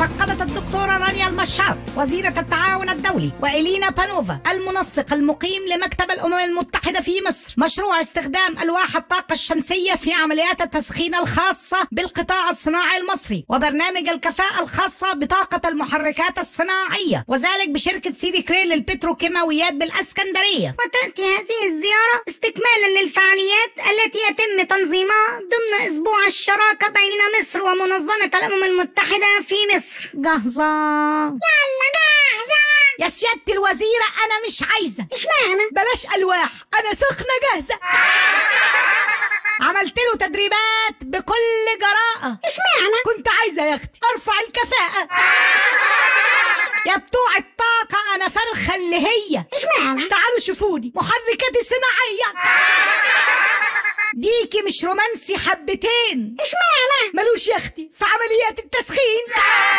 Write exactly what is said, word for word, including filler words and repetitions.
تفقدت الدكتورة رانيا المشاط وزيرة التعاون الدولي وإلينا بانوفا المنسق المقيم لمكتب الأمم المتحدة في مصر مشروع استخدام ألواح الطاقة الشمسية في عمليات التسخين الخاصة بالقطاع الصناعي المصري وبرنامج الكفاءة الخاصة بطاقة المحركات الصناعية، وذلك بشركة سيدي كريل للبتروكيماويات بالإسكندرية. وتأتي هذه الزيارة استكمالا للفعاليات التي يتم تنظيمها ضمن أسبوع الشراكة بين مصر ومنظمة الأمم المتحدة في مصر. جاهزة؟ يلا جاهزة يا سيادة الوزيرة. أنا مش عايزة. اشمعنى؟ بلاش ألواح، أنا سخنة جاهزة. عملت له تدريبات بكل جراءة. اشمعنى؟ كنت عايزة يا أختي أرفع الكفاءة. يا بتوع الطاقة أنا فرخة اللي هي. اشمعنى؟ تعالوا شوفوني محركاتي صناعية. ديكي مش رومانسي حبتين. اشمعنى؟ ملوش يا أختي في عمليات التسخين.